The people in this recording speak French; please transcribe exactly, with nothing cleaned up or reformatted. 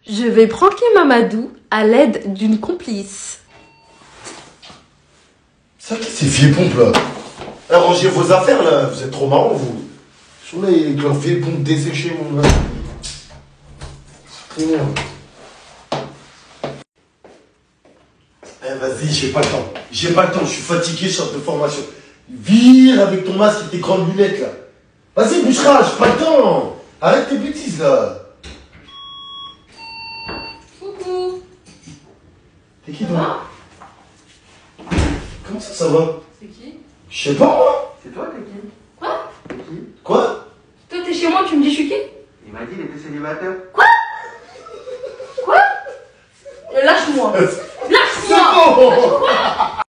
Je vais pranker Mamadou à l'aide d'une complice. Ça, ces vieilles pompes là. Arrangez vos affaires là, vous êtes trop marrants vous. Sur là, avec leurs vieilles pompes desséchées, mon gars. C'est très merde. Eh, vas-y, j'ai pas le temps. J'ai pas le temps, je suis fatigué, sorte de formation. Vire avec ton masque et tes grandes lunettes là. Vas-y, Bouchra, j'ai pas le temps. Arrête tes bêtises là. Coucou. T'es qui toi? Comment ça, ça va? C'est qui? Je sais pas moi. C'est toi, t'es qui? Quoi? T'es qui? Quoi? Toi t'es chez moi, tu me dis je suis qui? Il m'a dit qu'il était célibataire.